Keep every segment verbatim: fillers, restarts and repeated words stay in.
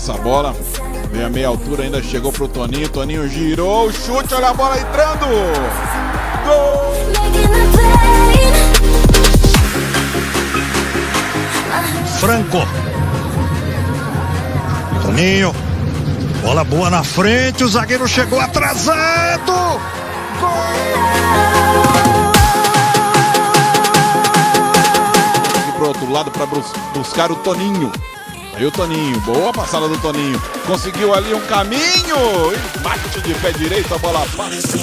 essa bola. Veio a meia altura, ainda chegou pro Toninho. Toninho girou, chute, olha a bola entrando. Gol! Franco. Toninho. Bola boa na frente, o zagueiro chegou atrasado. Gol! Aqui pro outro lado para buscar o Toninho. Aí o Toninho, boa passada do Toninho. Conseguiu ali um caminho. E bate de pé direito, a bola passa.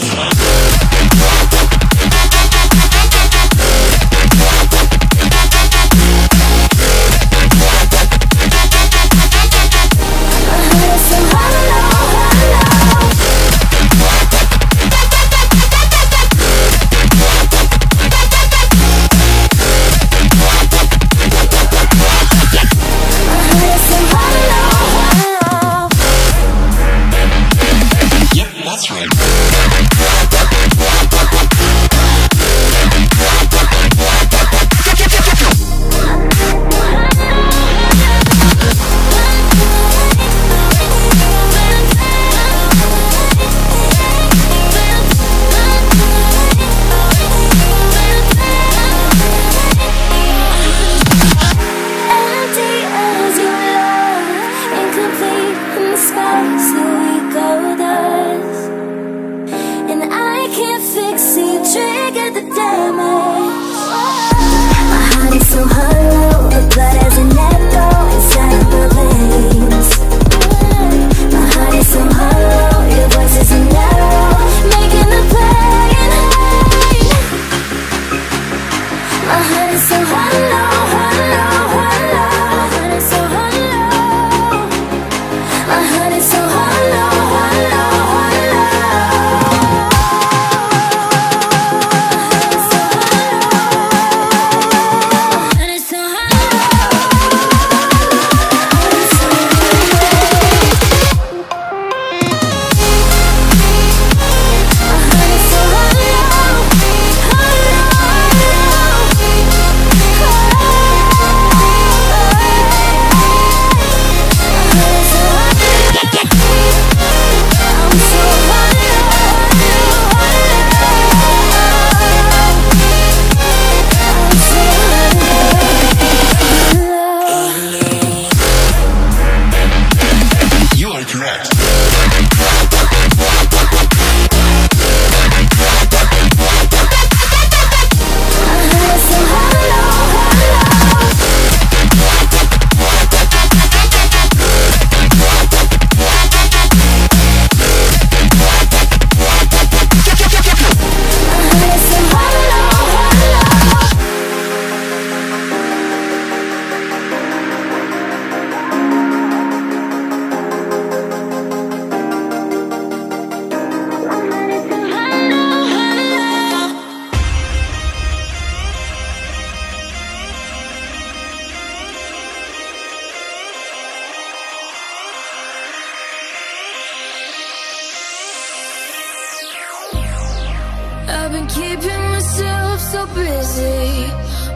I've been keeping myself so busy,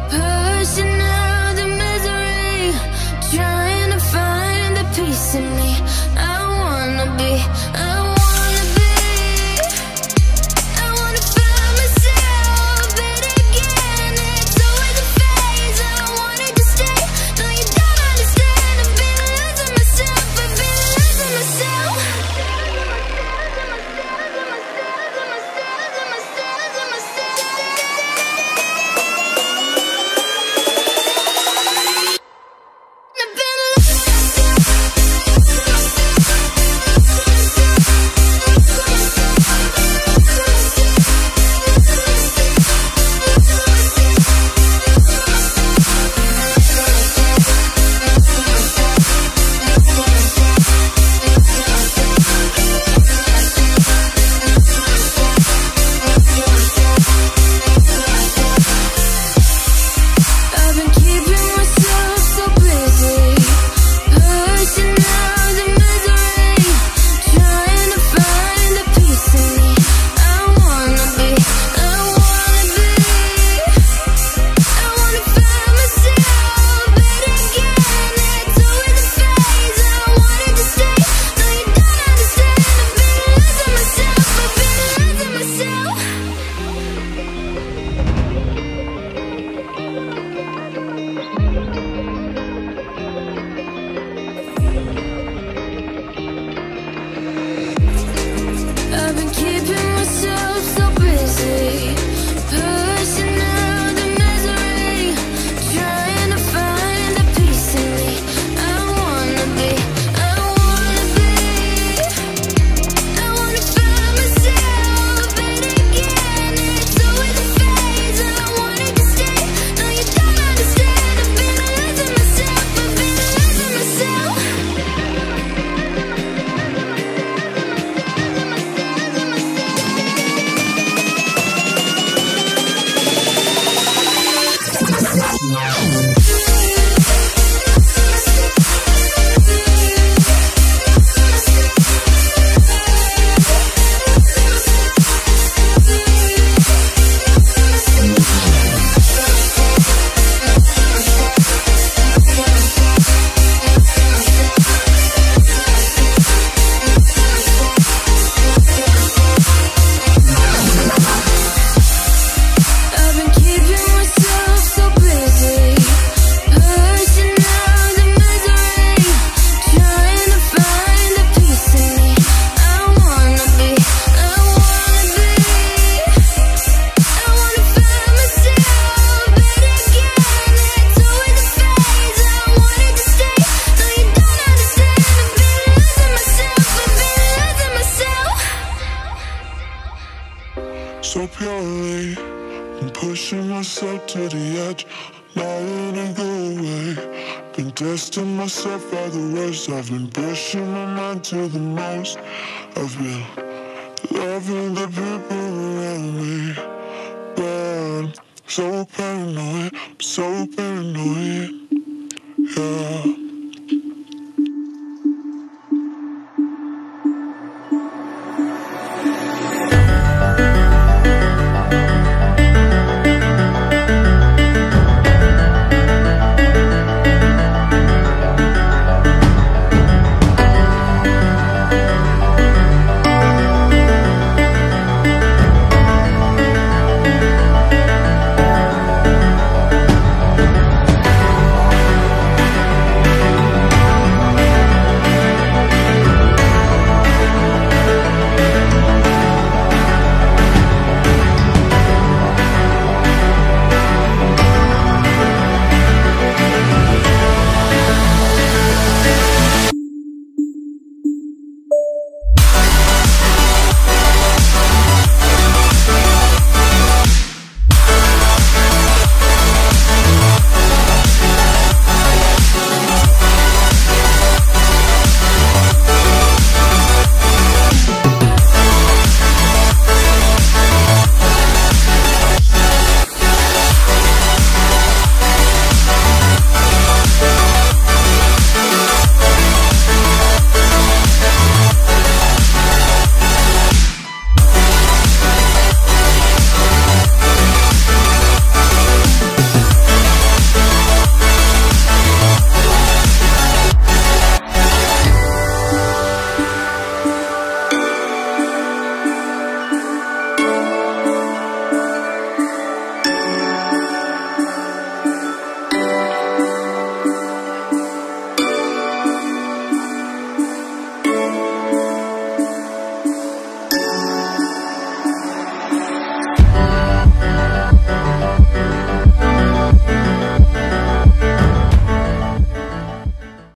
pushing out the misery, trying to find the peace in me. I wanna be, I wanna be, I wanna find myself, but again, it's always a phase. I wanted to stay, no you don't understand. I've been losing myself, I've been losing myself. So purely, I'm pushing myself to the edge, not letting go away. Been testing myself by the worst. I've been pushing my mind to the most. I've been loving the people around me, but I'm so paranoid, I'm so paranoid, yeah.